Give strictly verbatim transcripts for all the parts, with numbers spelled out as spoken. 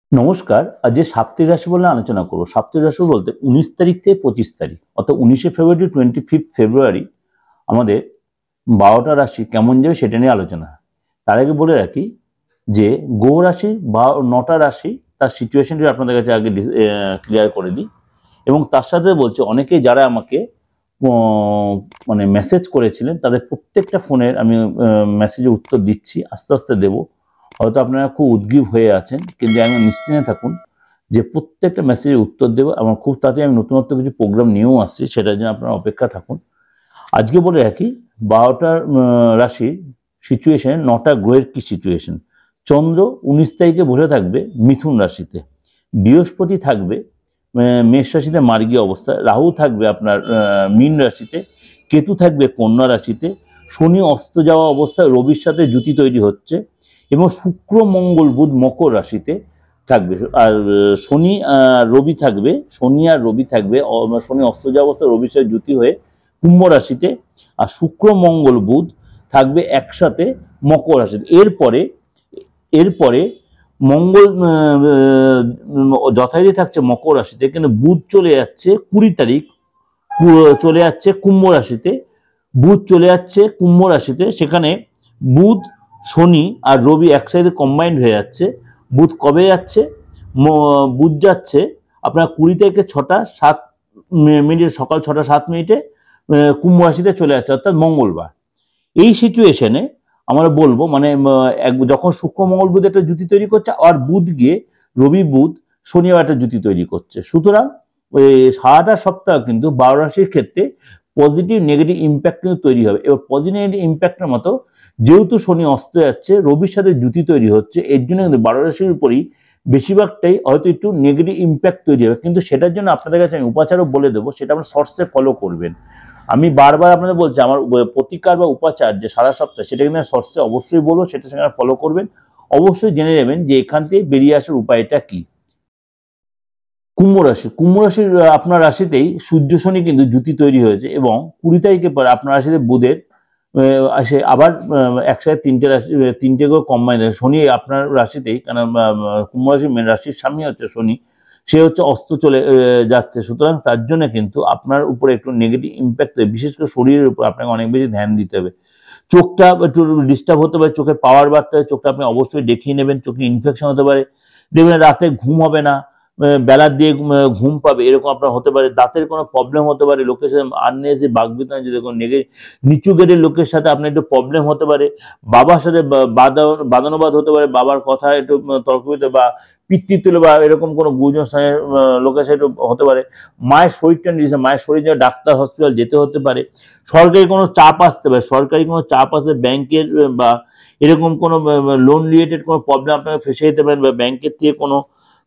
নমস্কার। আজ যে সাপ্তাহিক রাশি বলে আলোচনা করব। সাপ্তাহিক রাশি বলতে উনিশ তারিখ থেকে পঁচিশ তারিখ অর্থাৎ উনিশে ফেব্রুয়ারি টোয়েন্টি ফিফথ ফেব্রুয়ারি আমাদের বারোটা রাশি কেমন যাবে সেটা নিয়ে আলোচনা। তার আগে বলে রাখি যে গ্রহ রাশি বা নটা রাশি তার সিচুয়েশনটি আপনাদের কাছে আগে ক্লিয়ার করে দিই, এবং তার সাথে বলছে অনেকেই যারা আমাকে মানে মেসেজ করেছিলেন তাদের প্রত্যেকটা ফোনের আমি মেসেজে উত্তর দিচ্ছি, আস্তে আস্তে দেবো। হয়তো আপনারা খুব উদ্গ্রীব হয়ে আছেন, কিন্তু আমি নিশ্চিন্তে থাকুন যে প্রত্যেকটা মেসেজের উত্তর দেবো। আমার খুব তাড়াতাড়ি আমি নতুনত্ব কিছু প্রোগ্রাম নিয়েও আসছি, সেটার জন্য আপনারা অপেক্ষা থাকুন। আজকে বলে রাখি বারোটা রাশির সিচুয়েশন, নটা গ্রহের কি সিচুয়েশন। চন্দ্র উনিশ তারিখে বসে থাকবে মিথুন রাশিতে, বৃহস্পতি থাকবে মেষ রাশিতে মার্গী অবস্থায়, রাহু থাকবে আপনার মীন রাশিতে, কেতু থাকবে কন্যা রাশিতে, শনি অস্ত যাওয়া অবস্থায় রবির সাথে জুতি তৈরি হচ্ছে, এবং শুক্র মঙ্গল বুধ মকর রাশিতে থাকবে। আর শনি রবি থাকবে, শনি আর রবি থাকবে, শনি অস্ত যাওয়া অবস্থায় রবির সাথে জুতি হয়ে কুম্ভ রাশিতে, আর শুক্র মঙ্গল বুধ থাকবে একসাথে মকর রাশিতে। এরপরে এরপরে মঙ্গল যথারীতি থাকছে মকর রাশিতে, কিন্তু বুধ চলে যাচ্ছে কুড়ি তারিখ চলে যাচ্ছে কুম্ভ রাশিতে। বুধ চলে যাচ্ছে কুম্ভ রাশিতে, সেখানে বুধ শনি আর রবি একসাথে কম্বাইন্ড হয়ে যাচ্ছে। বুধ কবে যাচ্ছে? বুধ যাচ্ছে আপনার কুড়ি তারিখে ছটা সাত মিনিটে, সকাল ছটা সাত মিনিটে কুম্ভ রাশিতে চলে যাচ্ছে, অর্থাৎ মঙ্গলবার। এই সিচুয়েশনে আমরা বলবো মানে যখন শুক্র মঙ্গল বুধ একটা জুতি তৈরি করছে, আর বুধ গিয়ে রবি বুধ শনিবার একটা জুতি তৈরি করছে, সুতরাং ওই সারাটা সপ্তাহ কিন্তু বারো রাশির ক্ষেত্রে পজিটিভ নেগেটিভ ইম্প্যাক্ট কিন্তু তৈরি হবে। এবার পজিটিভ নেগেটিভ ইম্প্যাক্টের মতো যেহেতু শনি অস্ত যাচ্ছে, রবির সাথে জুতি তৈরি হচ্ছে, এর জন্য কিন্তু বারো রাশির উপরই বেশিরভাগটাই হয়তো একটু নেগেটিভ ইম্প্যাক্ট তৈরি হবে। কিন্তু সেটার জন্য আপনাদের কাছে আমি উপাচারও বলে দেবো, সেটা আপনার শর্টসে ফলো করবেন। আমি বারবার আপনাদের বলছি আমার প্রতিকার বা উপাচার যে সারা সপ্তাহ, সেটা কিন্তু শর্টসে অবশ্যই বলবো, সেটা সেখানে ফলো করবেন। অবশ্যই জেনে নেবেন যে এখান থেকে বেরিয়ে আসার উপায়টা কি। কুম্ভ রাশি, কুম্ভ রাশির আপনার রাশিতেই সূর্য শনি কিন্তু জুতি তৈরি হয়েছে, এবং কুড়ি তারিখের পর আপনার রাশিতে বুধের আসে আবার একসাথে তিনটে রাশি, তিনটে করে কম্বাইন। শনি আপনার রাশিতেই, কারণ কুম্ভ রাশির মেন রাশির সামনে হচ্ছে শনি, সে হচ্ছে অস্ত চলে যাচ্ছে। সুতরাং তার জন্য কিন্তু আপনার উপরে একটু নেগেটিভ ইম্প্যাক্ট, বিশেষ করে শরীরের উপর আপনাকে অনেক বেশি ধ্যান দিতে হবে। চোখটা একটু ডিস্টার্ব হতে পারে, চোখের পাওয়ার বাড়তে হবে, চোখটা আপনি অবশ্যই দেখিয়ে নেবেন। চোখে ইনফেকশন হতে পারে, দেখবেন রাতে ঘুম হবে না, বেলার দিয়ে ঘুম পাবে, এরকম আপনার হতে পারে। দাঁতের কোনো প্রবলেম হতে পারে, লোকের সাথে আননেসে বাকবিতণ্ডা, যদি কোনো নেগেটিভ নিচু গেটের লোকের সাথে আপনার একটু প্রবলেম হতে পারে, বাবার সাথে বাদানুবাদ হতে পারে, বাবার কথা একটু তর্কিত বা পিতৃত্ব বা এরকম কোনো গুরুজন লোকের সাথে একটু হতে পারে। মায়ের শরীরটা নিয়েছে, মায়ের শরীর জন্য ডাক্তার হসপিটাল যেতে হতে পারে। সরকারি কোনো চাপ আসতে পারে, সরকারি কোনো চাপ আসতে, ব্যাংকের বা এরকম কোনো লোন রিলেটেড কোনো প্রবলেম আপনাকে ফেসে যেতে পারেন, বা ব্যাংকের থেকে কোনো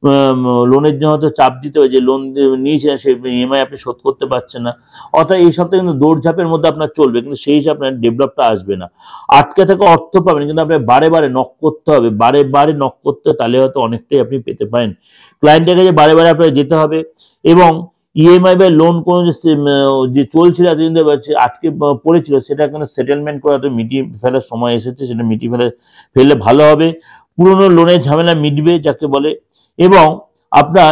লোনের জন্য হয়তো চাপ দিতে হবে, যে লোন নিয়েছেন সে ইএমআই আপনি শোধ করতে পারছেন না। অর্থাৎ এই সপ্তাহে কিন্তু দৌড়ঝাঁপের মধ্যে আপনার চলবে, কিন্তু সেই হিসাবে আপনার ডেভেলপটা আসবে না। আটকে থাকা অর্থ পাবেন, কিন্তু আপনার বারে বারে নক করতে হবে, বারে বারে নক করতে হবে, তাহলে হয়তো অনেকটাই আপনি পেতে পারেন। ক্লায়েন্টের কাছে বারে বারে আপনার যেতে হবে, এবং ইএমআই বা লোন কোনো যে চলছিল এতদিন আটকে পড়েছিল, সেটা কোনো সেটেলমেন্ট করে হয়তো মিটিয়ে ফেলার সময় এসেছে, সেটা মিটিয়ে ফেলে ফেললে ভালো হবে। পুরনো লোনের ঝামেলা মিটবে যাকে বলে, এবং আপনার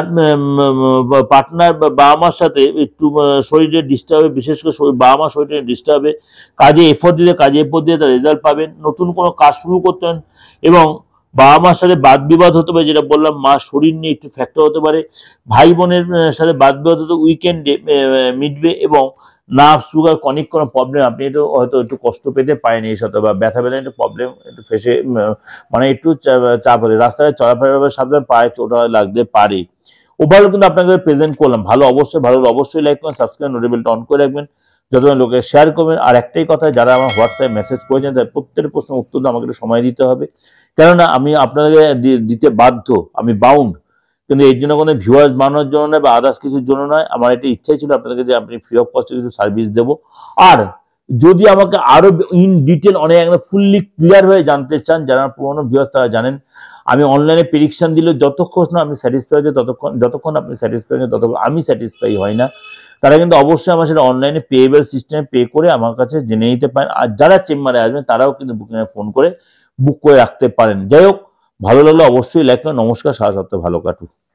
পার্টনার বা বাবা মার সাথে একটু শরীরে ডিস্টার্ব হবে, বিশেষ করে বাবা মার শরীরে ডিস্টার্ব হবে। কাজে এফোর্ট দিলে কাজে এফোর্ট দিলে তার রেজাল্ট পাবেন। নতুন কোনো কাজ শুরু করতেন, এবং বাবা মার সাথে বাদ বিবাদ হতে পারে, যেটা বললাম মার শরীর নিয়ে একটু ফ্যাক্টর হতে পারে। ভাই বোনের সাথে বাদ বিবাদ হতে উইকেন্ডে মিটবে, এবং নার্ভ সুগার কনিক কোনো প্রবলেম আপনি একটু হয়তো একটু কষ্ট পেতে পারেন এই সাথে, বা ব্যথা ব্যথা একটু প্রবলেম একটু ফেসে মানে একটু চাপ হতে, রাস্তায় চলাফেরা সাথে পায়ে চোট লাগতে পারে। ওভারঅল কিন্তু আপনাকে প্রেজেন্ট করলাম ভালো। অবশ্যই ভালো অবশ্যই লাইক করুন, সাবস্ক্রাইব, নোটিফিকেশন অন করে রাখবেন, যতজন লোকে শেয়ার করবেন। আর একটাই কথা, যারা আমার হোয়াটসঅ্যাপে মেসেজ করেছেন তাদের প্রত্যেকটা প্রশ্ন উত্তর আমাকে একটু সময় দিতে হবে, কেননা আমি আপনাদের দিতে বাধ্য, আমি বাউন্ড। কিন্তু এর জন্য কোনো ভিউয়ার্স বানানোর জন্য নয় বা আদার্স কিছুর জন্য নয়, আমার একটা ইচ্ছাই ছিল আপনাদেরকে যে আপনি ফ্রি অফ কস্টে কিছু সার্ভিস দেবো। আর যদি আমাকে আরো ইন ডিটেল অনেক একদম ফুললি ক্লিয়ার হয়ে জানতে চান, যারা পুরোনো ভিউয়ার্স তারা জানেন, আমি অনলাইনে প্রেডিকশন দিলে যতক্ষণ না আমি স্যাটিসফাই হচ্ছে, ততক্ষণ যতক্ষণ আপনি স্যাটিসফাই হচ্ছেন ততক্ষণ আমি স্যাটিসফাই হয় না। তারা কিন্তু অবশ্যই আমার সেটা অনলাইনে পেয়েবল সিস্টেমে পে করে আমার কাছে জেনে নিতে পারেন। আর যারা চেম্বারে আসবেন তারাও কিন্তু বুকিংয়ে ফোন করে বুক করে রাখতে পারেন। যাই হোক, ভালো লাগলে অবশ্যই লাইক করুন। নমস্কার, সারা সপ্তাহে ভালো কাটুক।